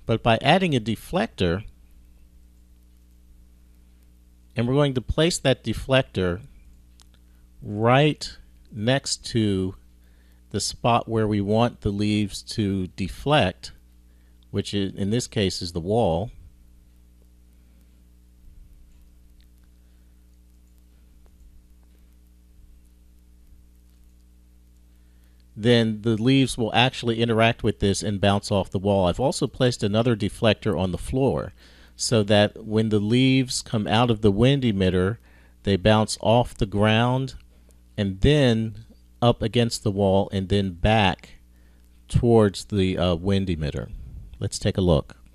But by adding a deflector, and we're going to place that deflector right next to the spot where we want the leaves to deflect, which is, in this case, is the wall. Then the leaves will actually interact with this and bounce off the wall. I've also placed another deflector on the floor so that when the leaves come out of the wind emitter, they bounce off the ground and then up against the wall and then back towards the wind emitter. Let's take a look.